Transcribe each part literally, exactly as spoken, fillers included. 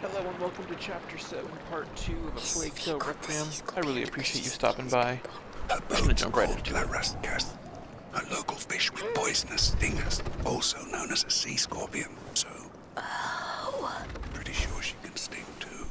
Hello and welcome to Chapter seven, Part two of A Plague Tale Requiem. I really appreciate you stopping by. I'm gonna jump right into it. Rustcast, a local fish with poisonous stingers, also known as a sea scorpion, so... Oh. Pretty sure she can sting too.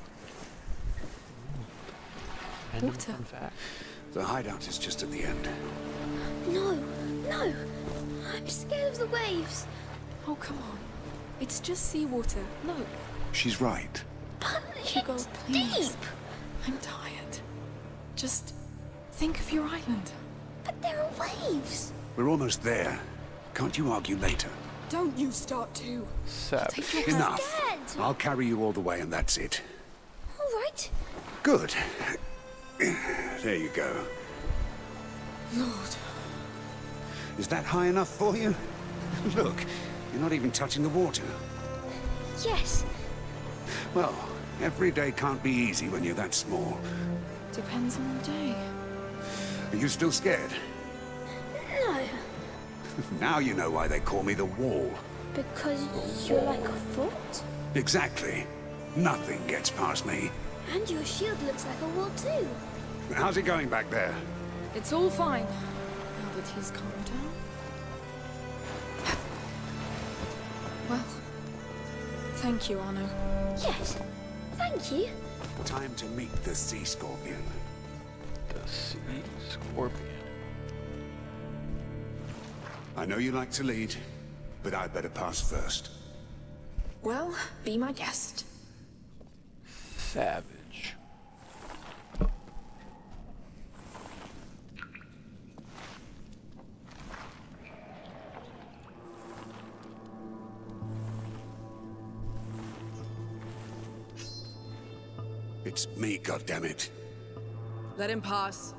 Random fun fact. The hideout is just at the end. No, no, I'm scared of the waves. Oh, come on. It's just seawater. Look. She's right. But Hugo, it's please. deep. I'm tired. Just think of your island. But there are waves. We're almost there. Can't you argue later? Don't you start too. Savage. Take your Enough. Scared. I'll carry you all the way and that's it. All right. Good. There you go. Lord. Is that high enough for you? Look, you're not even touching the water. Yes. Well, every day can't be easy when you're that small. Depends on the day. Are you still scared? No, Now you know why they call me the Wall. because you're like a fort. Exactly. Nothing gets past me. And your shield looks like a wall too. How's it going back there? It's all fine. Now that he's calmed down. Well, thank you, Arno. Yes, thank you. Time to meet the sea scorpion. The Sea Scorpion. I know you like to lead, but I'd better pass first. Well, be my guest. Savage. It's me, goddammit. Let him pass.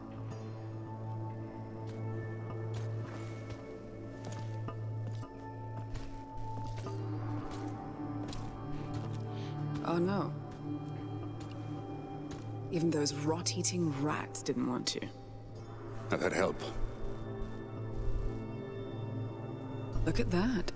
Oh no. Even those rot-eating rats didn't want to. I've had help. Look at that.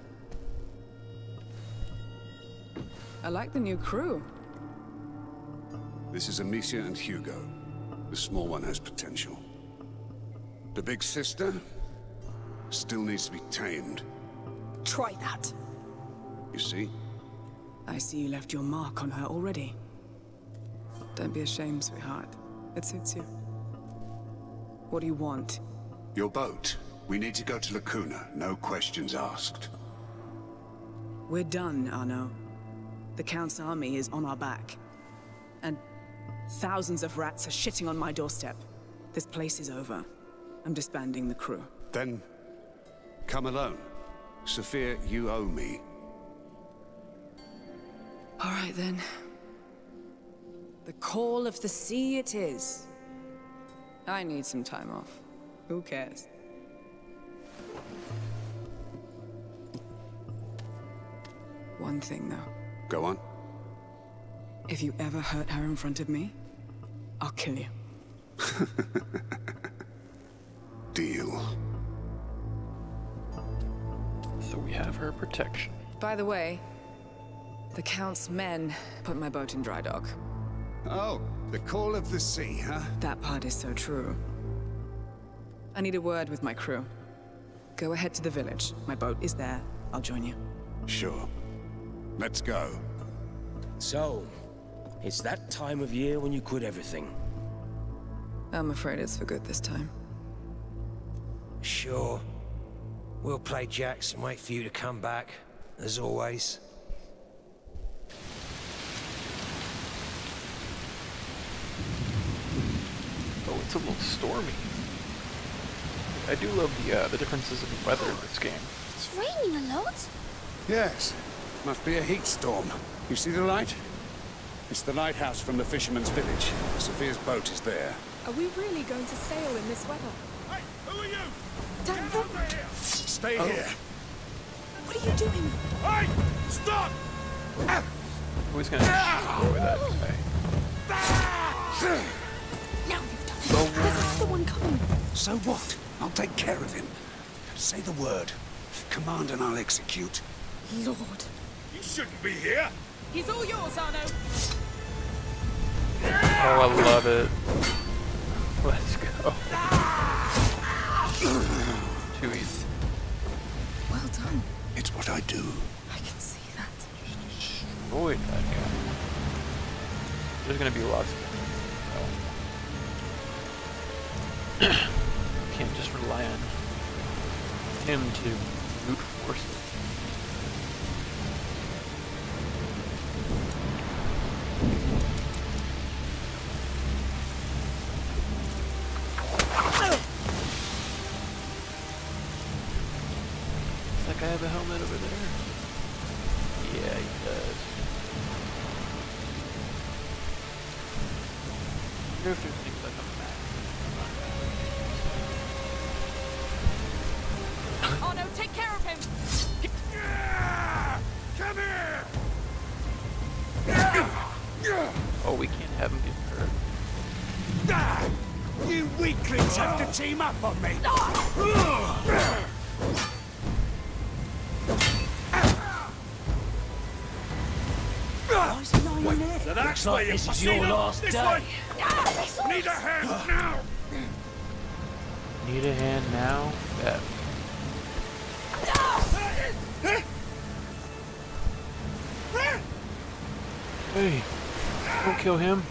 I like the new crew. This is Amicia and Hugo. The small one has potential. The big sister still needs to be tamed. Try that. You see? I see you left your mark on her already. Don't be ashamed, sweetheart. It suits you. What do you want? Your boat. We need to go to Lacuna. No questions asked. We're done, Arno. The Count's army is on our back. And thousands of rats are shitting on my doorstep. This place is over. I'm disbanding the crew. Then, come alone. Sophia, you owe me. All right, then. The call of the sea it is. I need some time off. Who cares? One thing, though. Go on. If you ever hurt her in front of me, I'll kill you. Deal. So we have her protection. By the way, the Count's men put my boat in dry dock. Oh, the call of the sea, huh? That part is so true. I need a word with my crew. Go ahead to the village. My boat is there. I'll join you. Sure. Let's go. So, it's that time of year when you quit everything. I'm afraid it's for good this time. Sure. We'll play jacks and wait for you to come back, as always. Oh, it's a little stormy. I do love the uh, the differences in weather in this game. It's raining a lot. Yes. Must be a heat storm. You see the light? It's the lighthouse from the fisherman's village. Sophia's boat is there. Are we really going to sail in this weather? Hey, who are you? Damn, Get over here! Stay Oh. here. what are you doing? Hey, stop! Who's gonna destroy that guy? Now you've done it. There's another one coming. So what? I'll take care of him. Say the word. Command and I'll execute. Lord. You shouldn't be here. He's all yours, Arno. Oh, I love it. Let's go. Too easy. Well done. It's what I do. I can see that. Just destroyed that guy. There's gonna be lots of them. Oh. Can't just rely on him to brute force it. Does that guy have a helmet over there? Yeah, he does. I wonder if there's things like a map. Arno, take care of him. Come here! Oh, we can't have him get hurt. Ah, you weaklings have to team up on me. So that's why this you is your last this day. way. Need a hand now. Need a hand now? Yeah. Hey, don't kill him.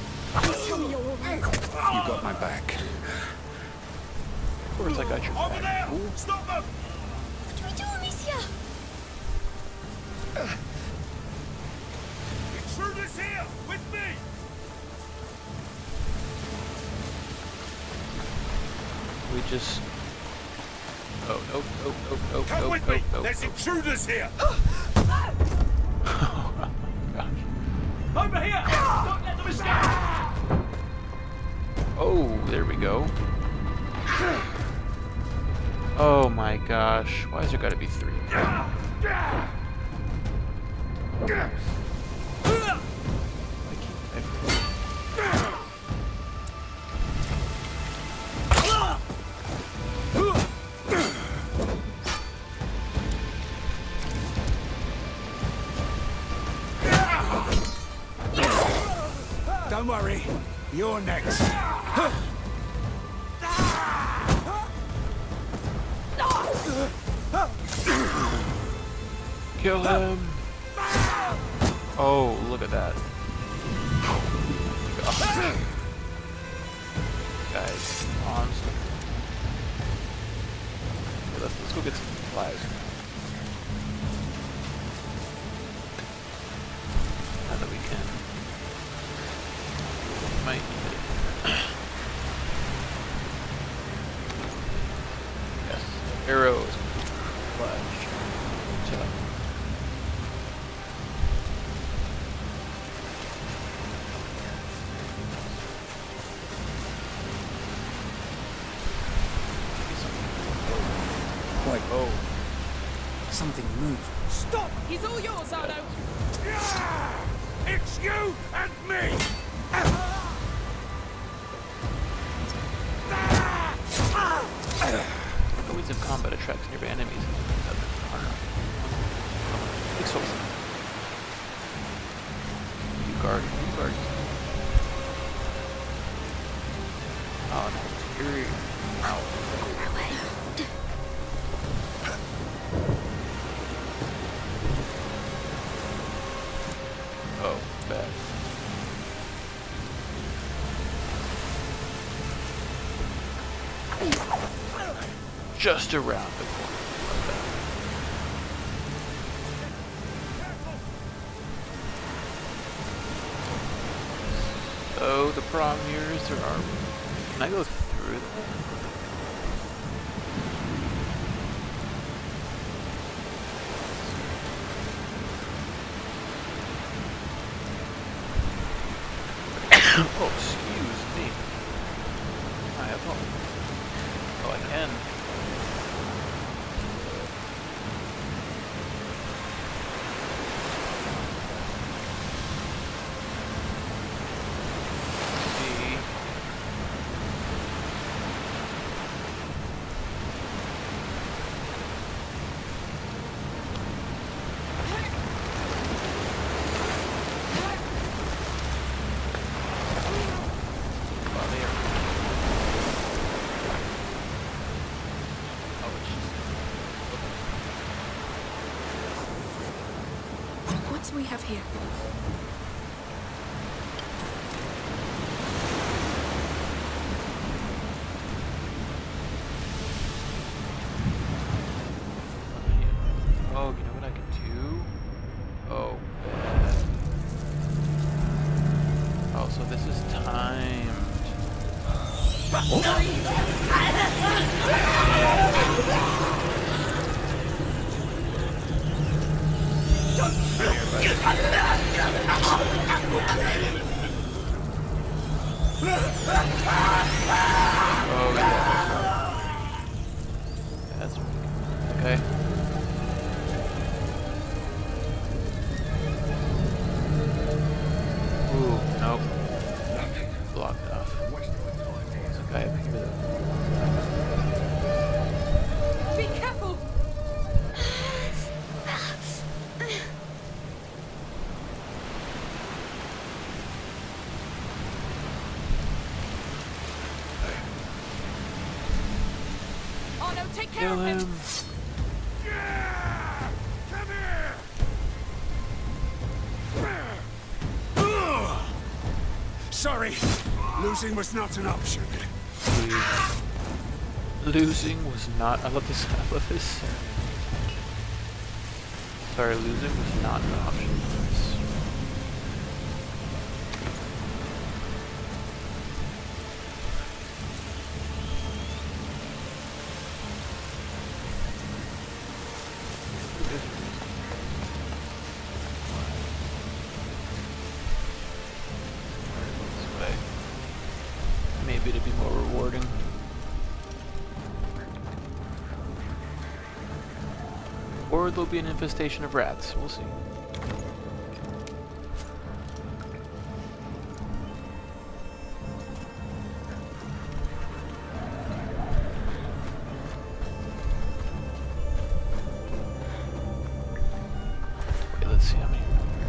You got my back. Of course I got your Over back. there! Fool. Stop them! What do we do, Amicia? Intruders here! With me! We just... Oh, nope, nope, nope, nope, Come nope, with nope, me! nope, There's nope. intruders here! Oh my gosh. Over here! Don't let them escape! Oh, there we go. Oh my gosh. Why has there got to be three? I can't. I, Don't worry, you're next. Kill him! Oh, look at that. God. Guys, monster. Okay, let's, let's go get some supplies. Now that we can. Might need it. Yes, arrows. Flash. So. Wait, Oh, something moved. Stop! He's all yours, Arno. Yeah! It's you and me! the winds of combat attracts nearby enemies. It's so You guard, you guard. Oh no, here. Ow. Oh, bad. Just around the corner. Like that. So the problem here is there are. Can I go through that? Oh, excuse me. I apologize. Oh, I can. See. What do we have here? Oh, you know what I can do? Oh, bad. Oh, so this is timed. Oh, yeah. That's okay. Ooh, nope. Blocked off. It's okay. Be careful! Oh no, take care Kill of him! him. Yeah! Come here! Sorry, losing was not an option. Please. Losing was not. I love this. I love this. Sorry, losing was not an option. Maybe to be more rewarding. Or there'll be an infestation of rats. We'll see. Wait, let's see how many.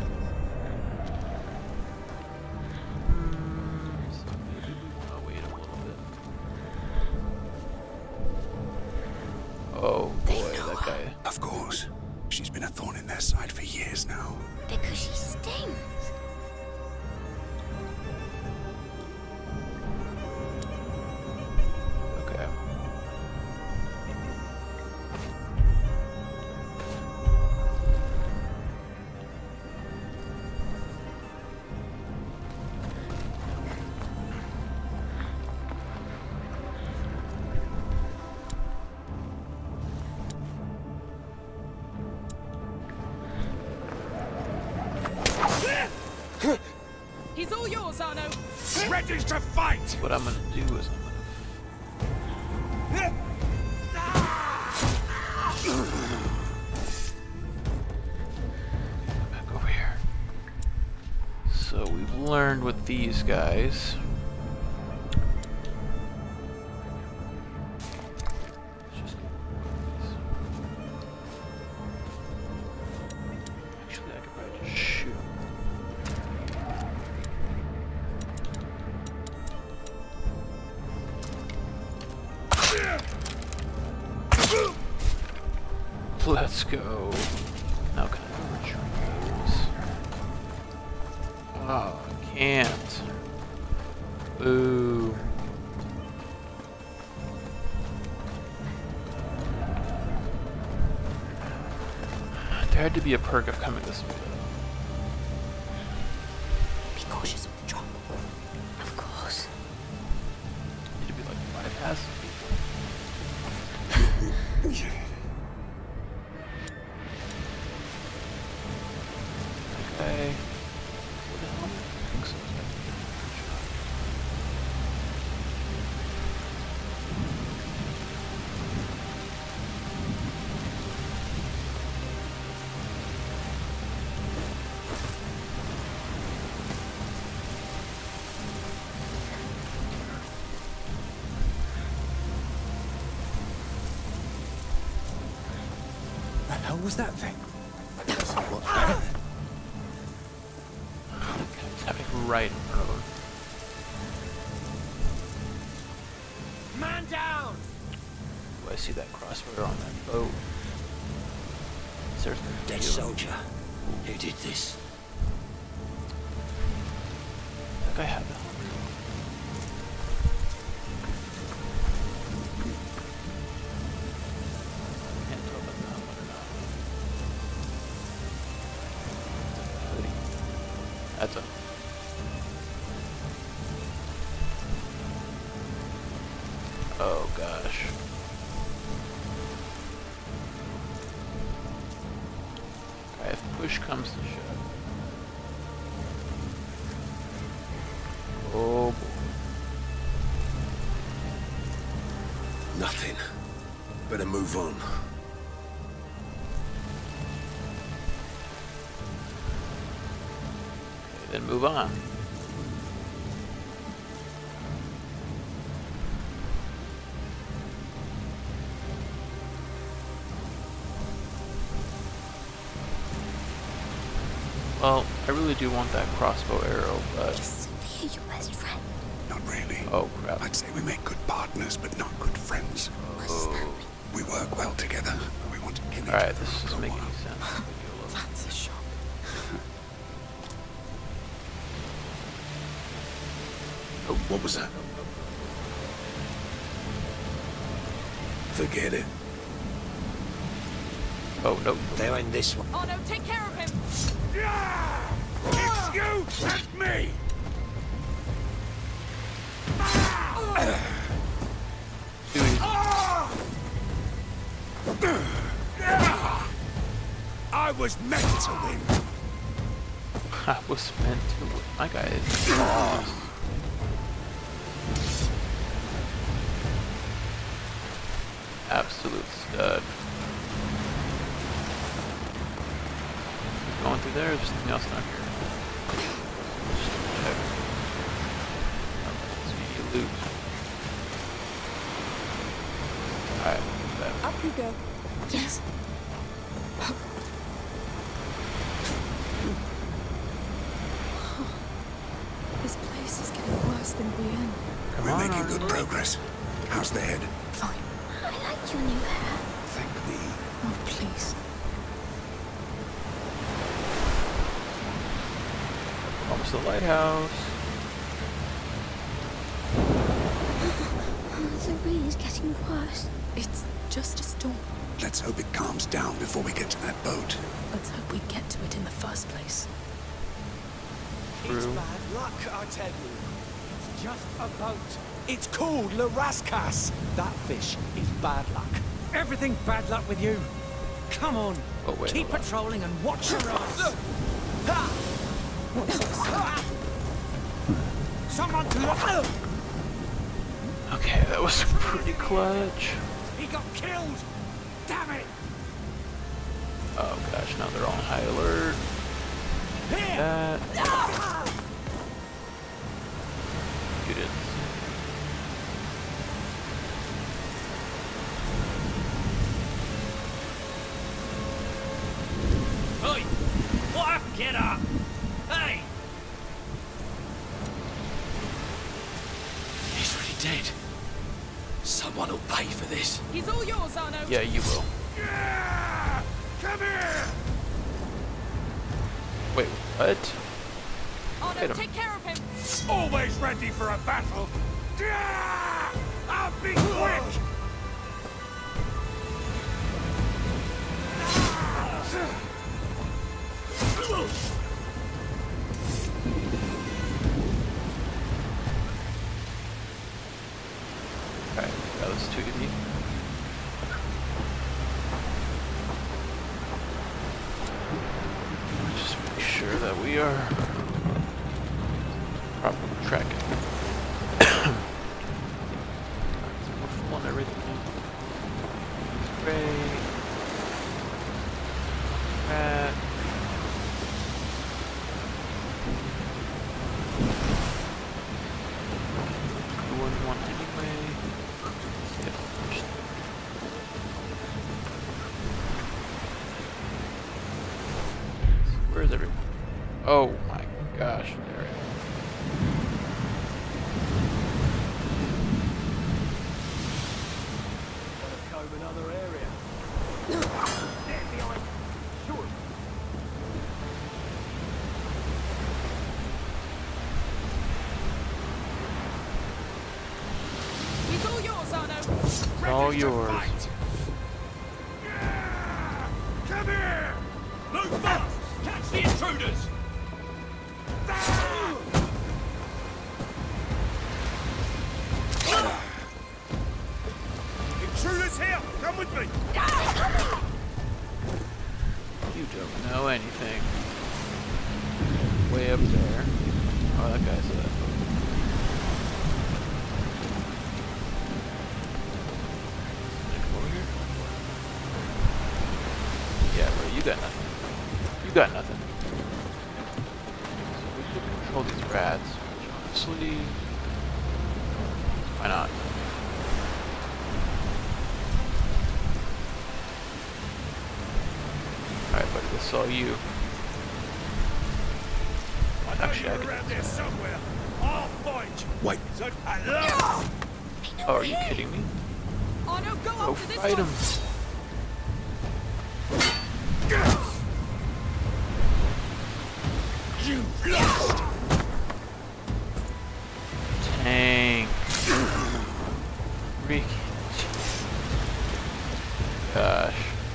Hmm, so maybe we want to wait a little bit. Oh boy, that guy. Of course. She's been a thorn in their side for years now. Because she stings. Okay. He's all yours, Arno! Ready to fight! What I'm gonna do is I'm gonna. Back over here. So we've learned with these guys. Let's just actually, I could probably just shoot him. Let's go. Now can I retrieve those? Oh, I can't. Boo. There had to be a perk of coming this way. Be cautious with the drop. Of course. Need to be like bypass. Okay. What the hell? I think so. The hell was that thing? It's happening right in front of him. Man down! Do I see that crossfire on that boat? Is there Dead soldier. Who did this? I think I have it. Can't tell about that one or not. That's a. Oh gosh. Okay, if push comes to shove. Oh boy. Nothing. Better move on. Okay, then move on. Well, I really do want that crossbow arrow, but... Is Sophia your best friend? Not really. Oh, crap. I'd say we make good partners, but not good friends. Oh. We work well together. We want to kill each Alright, other this for a doesn't make any while. sense. That's a shock. Oh, what was that? Forget it. Oh, no. They're in this one. Oh no, take care of him! Yeah! It's you and me! I was meant to win. I was meant to win. My guy is lost. Absolute stud. Going through there, there's something else down here. Just check. Okay, speedy loot. Alright, that. Up we go. Yes. This place is getting worse than Requiem. Come We're on, making Arnold. good progress. How's the head? Fine. I like your new hair. Thank thee. Oh, please. Almost to the lighthouse. Oh, the rain is getting worse. It's just a storm. Let's hope it calms down before we get to that boat. Let's hope we get to it in the first place. It's True. bad luck, I tell you. It's just a boat. It's called La Rascas. That fish is bad luck. Everything's bad luck with you. Come on. Oh, wait, Keep hold on. patrolling and watch your eyes. Ha! What's this? Someone to look. Okay, that was pretty clutch. He got killed. Damn it. Oh gosh, now they're all on high alert. Here. That. You did. Oi! What happened? Get up! Hey! He's really dead. Someone will pay for this. He's all yours, Arno. Yeah, you will. Yeah! Come here! Wait, what? Arno, Hit him. take care of him. Always ready for a battle. Yeah! I'll be quick! Okay, that was too easy. Just make sure that we are properly tracking. So we're full on everything. Great. Rat. Doing one anyway. Yep. Where's everyone? Oh my gosh, there it is. Comb another area. Get behind. Sure. all yours. Come here! Move fast! Catch the intruders! Intruders here! Come with me! You don't know anything. Way up there. Oh, that guy's a... Yeah, bro, you got nothing. You got nothing. So we could control these rats, which honestly... Why not? Alright, buddy, this is all you. Well, actually, I around there can... somewhere. I'll find you. Wait. So, hello! Oh, are you kidding me? Oh no, go Go after this fight one. him! You lost! Tank. Reek. Gosh.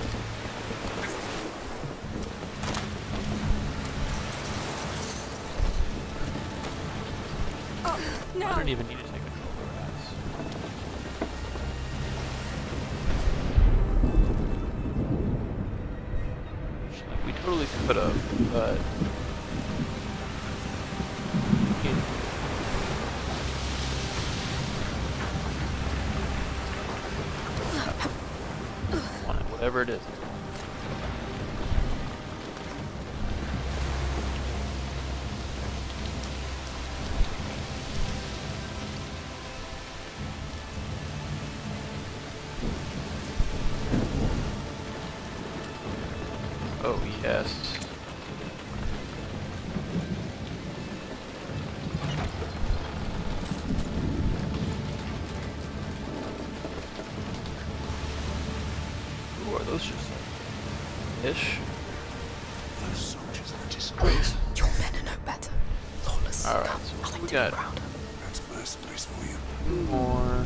Oh, no. I don't even need to take control of the rats. We totally could have, but... Whatever it is. Oh, yes. Who are those just like ish? Those soldiers are a disgrace. Your men are no better. Lawless. Alright, Come, so nothing we to got be proud of. That's mercenaries for you. more.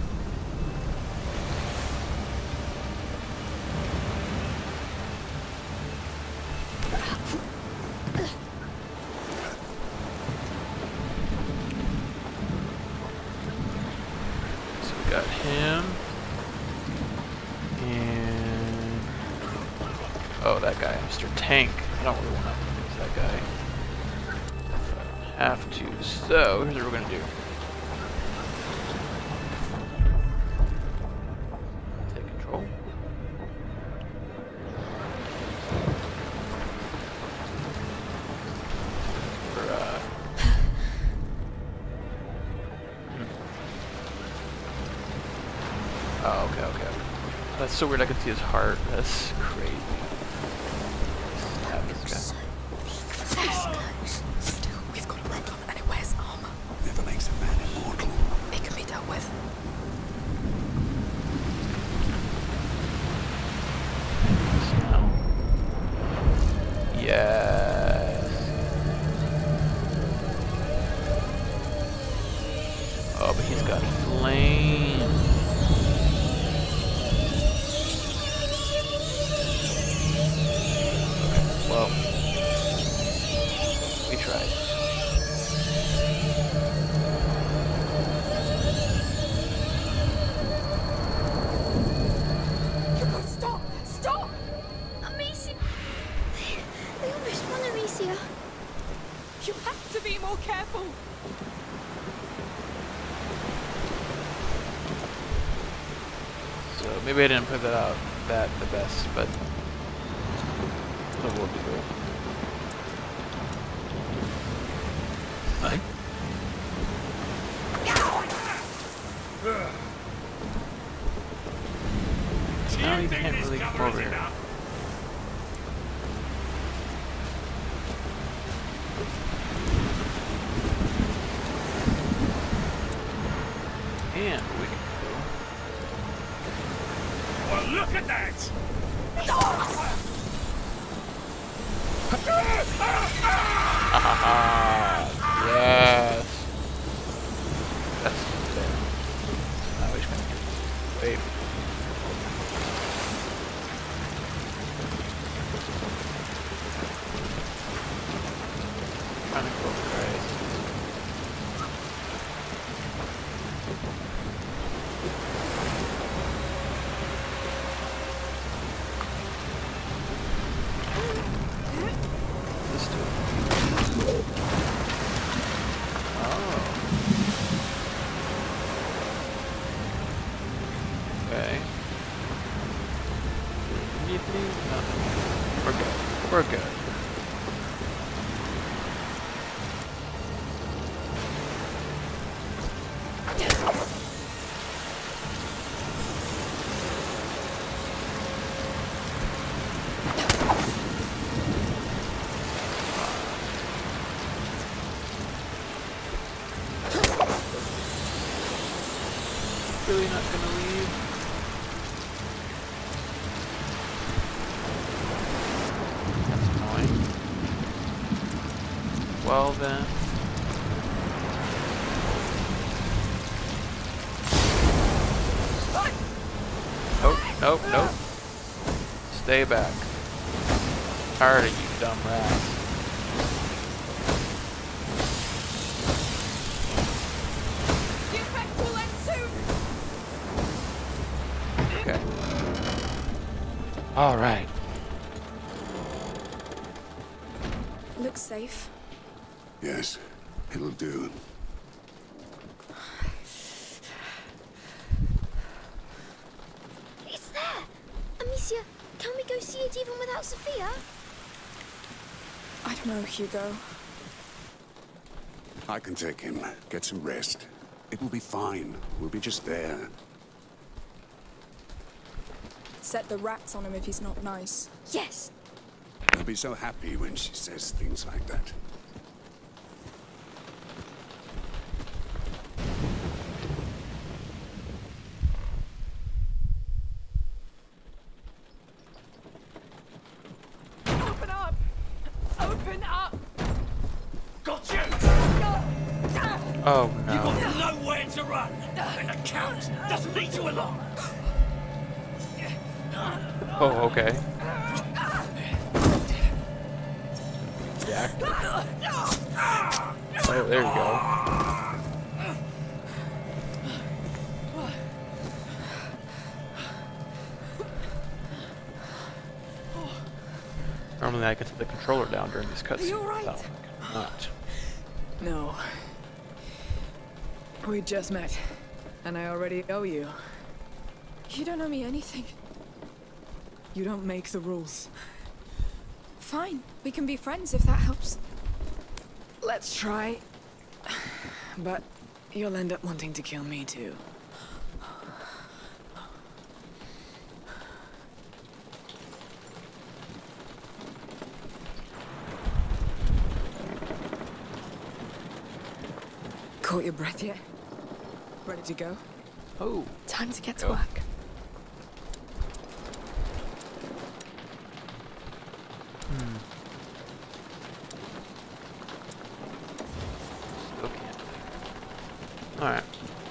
So we got him. And oh, that guy, Mister Tank. I don't really want to use that guy. If I don't have to. So here's what we're gonna do. Take control. For uh. Oh, okay, okay. That's so weird. I can see his heart. That's crazy. Stab this guy. Still, we've got a problem and it wears armor. Never makes a man immortal. It can be dealt with. Now. Yes. Oh, but he's got flame. Okay, well, we tried. You got stop! Stop! Amicia! They almost won, Amicia. You have to be more careful. So maybe I didn't put that out that the best, but it will be cool. Now you can't really come over here. And we can go. Well, look at that! Ah, yes. That's fair. Now he's gonna get away. trying to go crazy. Let's do it. Oh. Okay. Anything? Nothing. We're good. We're good. Really not gonna leave. That's annoying. Well then. Nope, nope, nope. Stay back. Tired of you dumb rats. Okay. All right. Looks safe. Yes, it'll do. It's there! Amicia, can we go see it even without Sophia? I don't know, Hugo. I can take him. Get some rest. It will be fine. We'll be just there. Set the rats on him if he's not nice. Yes! I'll be so happy when she says things like that. Open up! Open up! Got you! Oh You've no. got nowhere to run! And the Count doesn't need you along! Oh, okay. Yeah. Oh, there you go. Normally I can set the controller down during these cutscenes. Are you all right? No, I cannot. No. We just met, and I already owe you. You don't owe me anything. You don't make the rules. Fine, we can be friends if that helps. Let's try. But you'll end up wanting to kill me too. Caught your breath yet? Ready to go? Oh. Time to get to Go. work. Hmm. Still can't. Alright.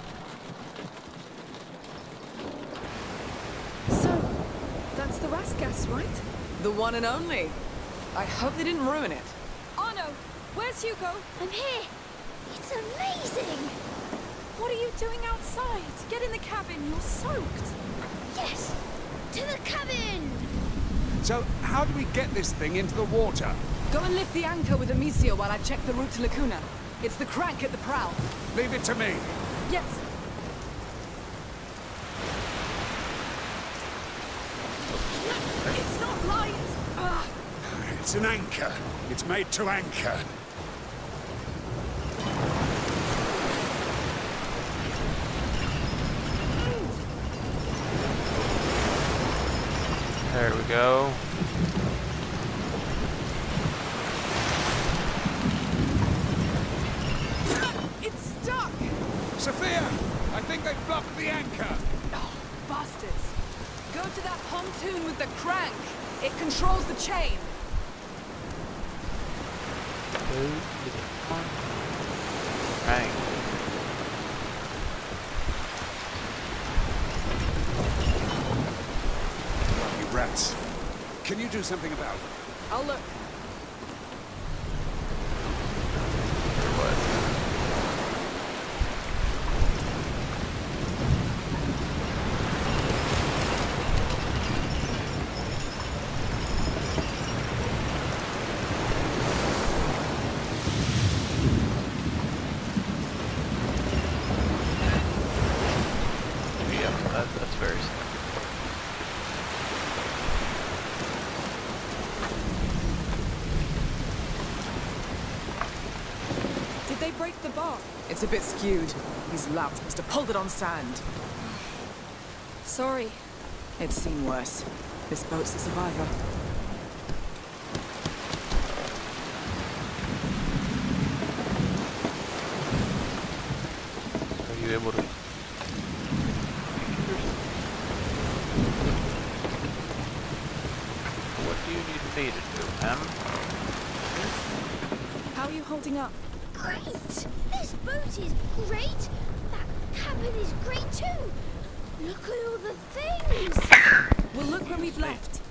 So, that's the Raskas, right? The one and only. I hope they didn't ruin it. Arno, where's Hugo? I'm here! It's amazing! What are you doing outside? Get in the cabin, you're soaked. Yes! To the cabin! So, how do we get this thing into the water? Go and lift the anchor with Amicia while I check the route to Lacuna. It's the crank at the prow. Leave it to me. Yes. It's not light. Ah. It's an anchor. It's made to anchor. There we go. It's stuck! Sophia! I think they've blocked the anchor. Oh, bastards. Go to that pontoon with the crank. It controls the chain. Right. You rats. Can you do something about it? I'll look. break the bar? It's a bit skewed. These louts must have pulled it on sand. Sorry. It's seen worse. This boat's a survivor. Are you able to? What do you need me to do, ma'am? How are you holding up? Great! This boat is great! That cabin is great too! Look at all the things! We'll look when we've left.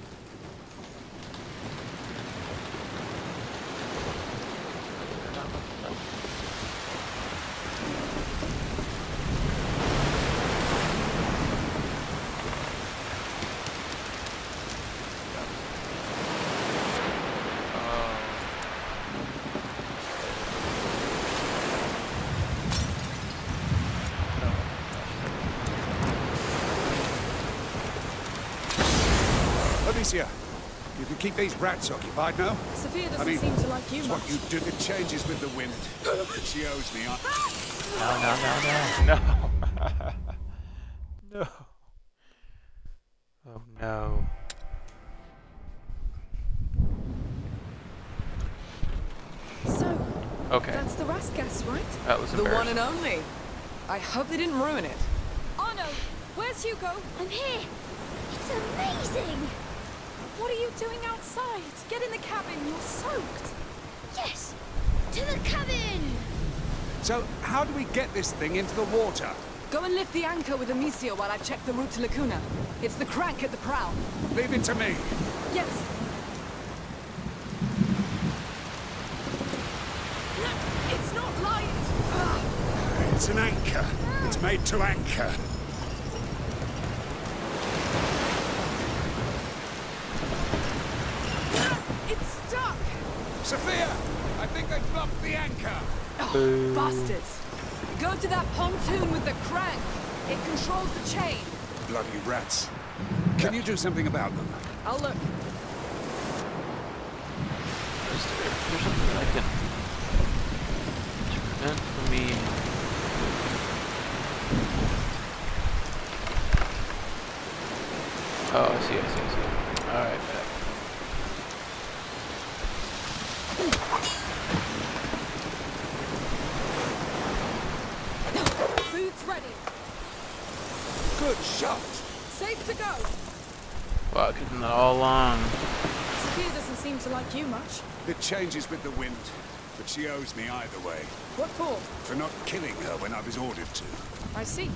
Alicia, you can keep these rats occupied now. Sophia doesn't I mean, seem to like you it's much. what you do. It changes with the wind. She owes me. I No, no, no, no. No. Oh no. So, Okay. that's the Raskas, right? That was The one embarrassing. and only. I hope they didn't ruin it. Arno, where's Hugo? I'm here! It's amazing! What are you doing outside? Get in the cabin, you're soaked. Yes! To the cabin! So, how do we get this thing into the water? Go and lift the anchor with Amicia while I check the route to Lacuna. It's the crank at the prow. Leave it to me. Yes. No, it's not light. Ah, It's an anchor. It's made to anchor. ah, it's stuck. Sophia, I think they blocked the anchor. Oh, bastards. Go to that pontoon with the crank. It controls the chain. Bloody rats. Can you do something about them? I'll look. Is there, is there something that I can turn in for me? Oh, I see, I see, I see. Alright, back. Food's ready. Good shot. Safe to go. Wow, I could have done that all along. Sophia doesn't seem to like you much. It changes with the wind, but she owes me either way. What for? For not killing her when I was ordered to. I see.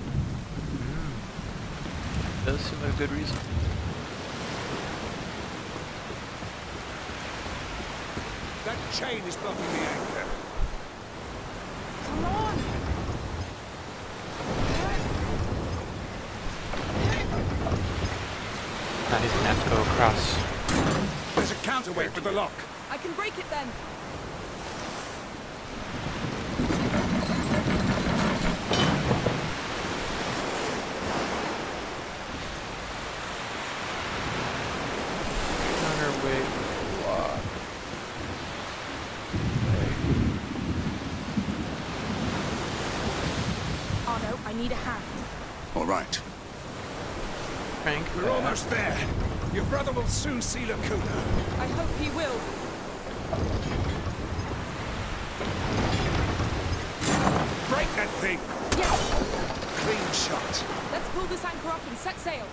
Does seem like a good reason. That chain is blocking the anchor. Come on. Now he's gonna have to go across. There's a counterweight with the lock. I can break it then. Counterweight lock. Arno, I need a hand. All right. Crank. We're almost there. Your brother will soon see Lacuna. I hope he will. Break that thing. Yes. Clean shot. Let's pull this anchor up and set sail.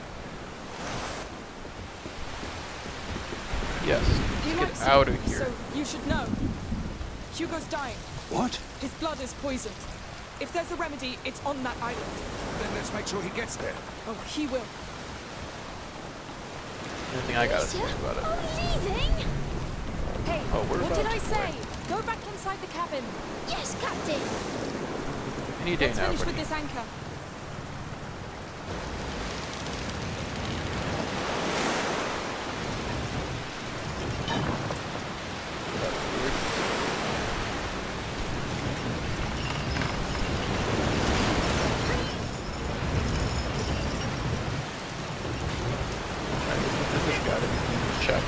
Yes. He Let's likes get out you, of here. So you should know. Hugo's dying. What? His blood is poisoned. If there's a remedy, it's on that island. Then let's make sure he gets there. Oh, he will. Anything I gotta Alicia? say about it. Oh, leaving? Hey, Oh, we're what about did I to say? Go back inside the cabin. Yes, Captain! Any day Let's now, finish buddy. with this anchor. This got it. Check.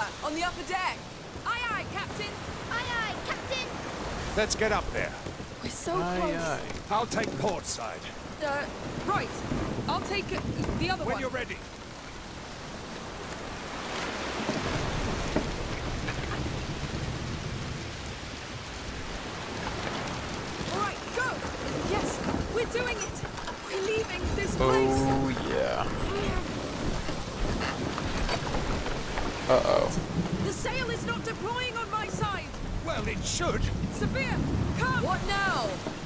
on the upper deck. Aye, aye, Captain. Aye, aye, Captain. Let's get up there. We're so Aye, close. aye. I'll take port side. Uh, right. I'll take uh, the other When one. you're ready. All right, go. Yes, we're doing it. We're leaving this place. Oh, yeah. Uh-oh. The sail is not deploying on my side. Well, it should. Sophia, come. What now?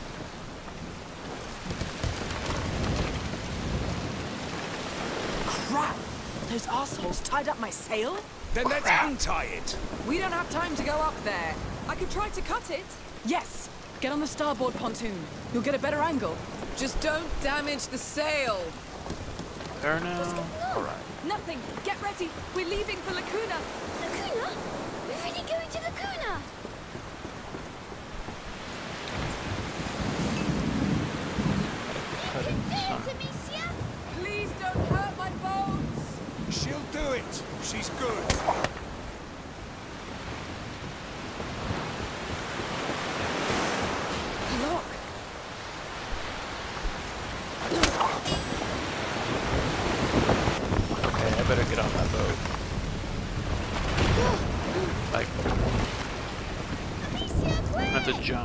Crap! Those assholes tied up my sail? Then let's untie it. We don't have time to go up there. I could try to cut it. Yes! Get on the starboard pontoon. You'll get a better angle. Just don't damage the sail. There now. Alright. Nothing. Get ready. We're leaving for Lacuna. Lacuna? We're really going to Lacuna? Cut it, son. Amicia? Please don't hurt my bones. She'll do it. She's good. Look. Okay, I better get on that boat. Like, Amicia, I quick! have to jump.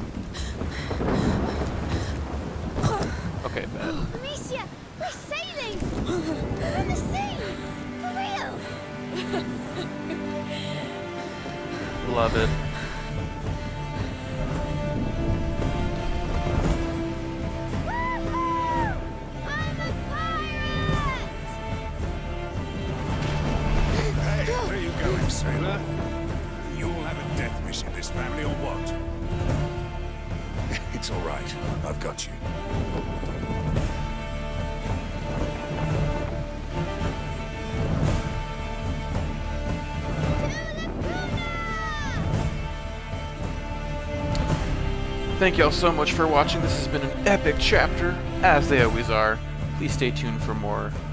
Okay, bad. Amicia, we're sailing! We're on the sea! For real! Love it. Woohoo! I'm a pirate! Hey, where are you going, sailor? You all have a death wish in this family or what? It's all right. I've got you. Thank y'all so much for watching. This has been an epic chapter, as they always are. Please stay tuned for more